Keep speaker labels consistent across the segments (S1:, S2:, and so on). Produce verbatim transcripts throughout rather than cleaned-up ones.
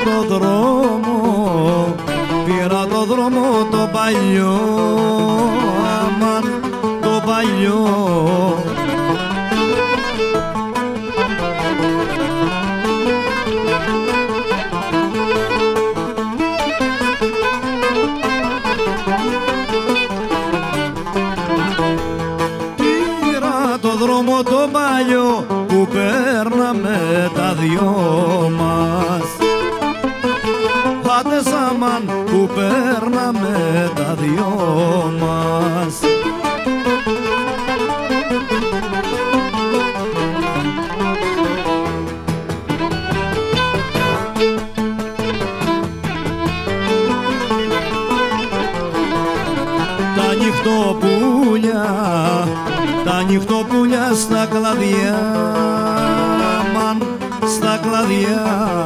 S1: το δρόμο, πήρα το δρόμο το παλιό, αμάν το παλιό. Πήρα το δρόμο το παλιό που παίρναμε τα δυο μας, άντες αμάν που παίρναμε τα δυο μας. Τα νυχτοπούλια, τα νυχτοπούλια στα κλαδιά, μαν στα κλαδιά.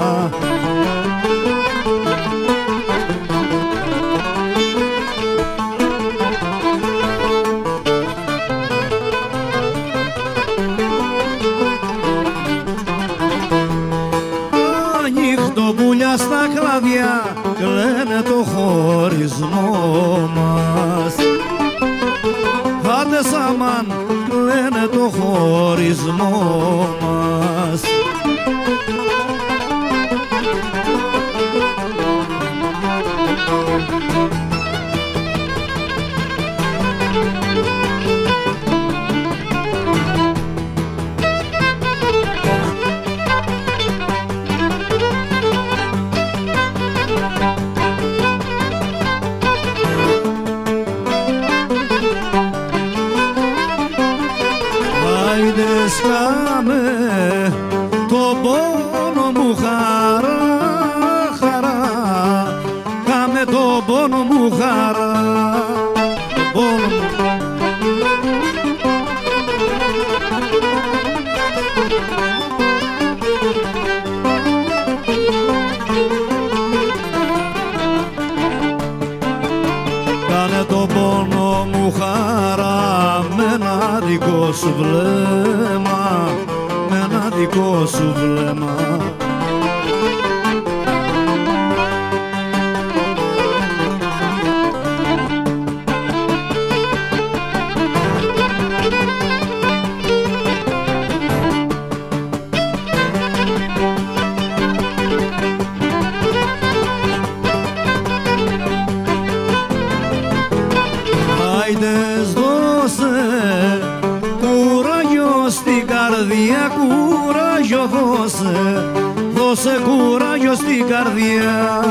S1: Τα νυχτοπούλια στα κλαδιά κλαίνε το χωρισμό μας, άντες αμάν κλαίνε το χωρισμό μας. Σκάμε το πόνο μου χαρά, χαρά, κάμε το πόνο μου χαρά, το πόνο μου. Κάνε το πόνο μου χαρά με ένα δικό σου βλέμμα, με ένα δικό σου βλέμμα. Άιντες δώσε κουράγιο στην καρδιά, κουράγιο δώσε, δώσε κουράγιο στην καρδιά.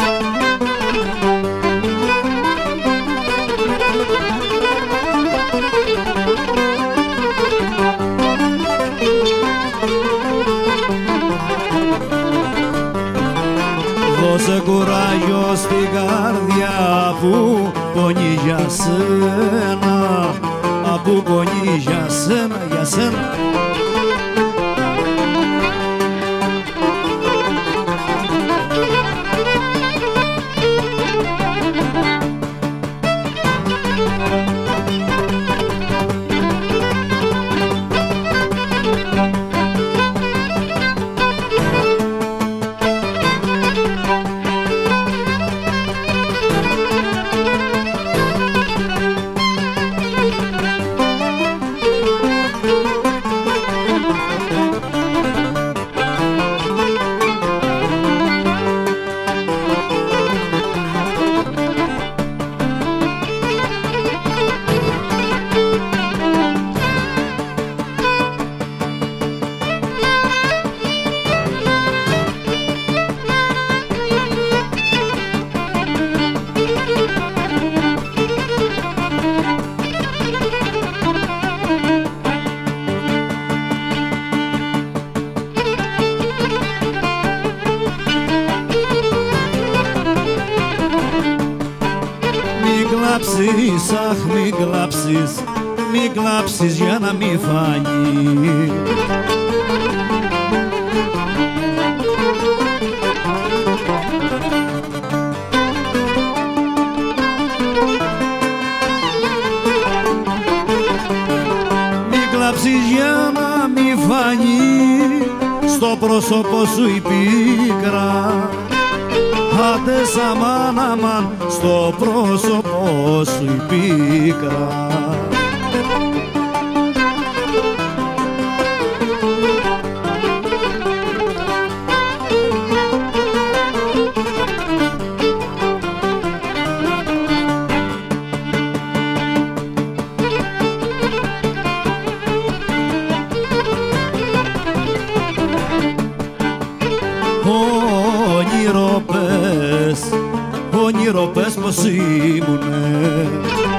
S1: Δώσε κουράγιο στην καρδιά που πονεί για σένα, που πονεί για σένα, για σένα. κλάψεις, αχ μη κλάψεις, μη κλάψεις για να μη φανεί. Μη κλάψεις για να μη φανεί στο πρόσωπο σου η πίκρα. Άντες αμάν αμάν στο πρόσωπο σου η πίκρα. Όνειρο πες, όνειρο πες πως ήμουνε.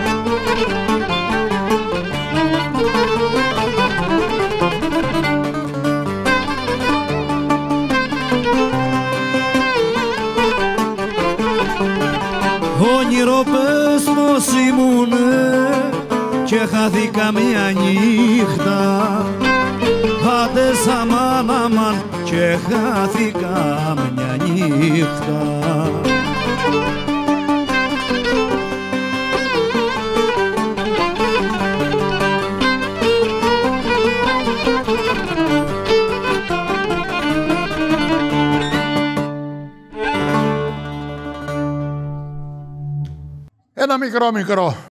S1: Όνειρο πες πως ήμουνε και χάθηκα μια νύχτα. Άντες αμάν αμάν και χάθηκα μια νύχτα.
S2: Ένα μικρό μικρό